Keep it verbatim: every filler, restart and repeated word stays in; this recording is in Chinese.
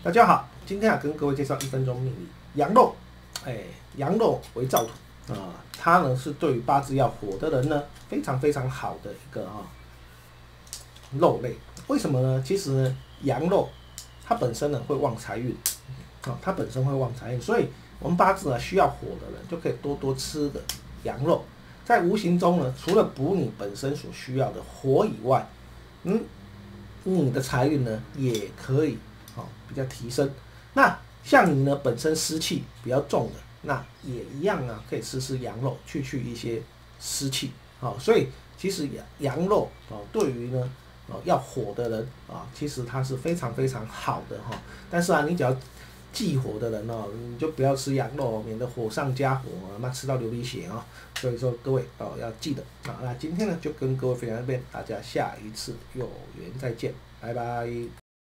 大家好，今天啊跟各位介绍一分钟命理羊肉，哎，羊肉为燥土啊，它呢是对于八字要火的人呢非常非常好的一个啊肉类。为什么呢？其实呢，羊肉它本身呢会旺财运，啊，它本身会旺财运，所以我们八字呢需要火的人就可以多多吃的羊肉，在无形中呢，除了补你本身所需要的火以外，嗯，你的财运呢也可以。哦，比较提升。那像你呢，本身湿气比较重的，那也一样啊，可以吃吃羊肉，去去一些湿气。好、哦，所以其实羊羊肉哦，对于呢哦要火的人啊、哦，其实它是非常非常好的哈、哦。但是啊，你只要忌火的人哦，你就不要吃羊肉，免得火上加火啊，那吃到流鼻血啊、哦。所以说各位哦要记得啊。那今天呢就跟各位分享这边，大家下一次有缘再见，拜拜。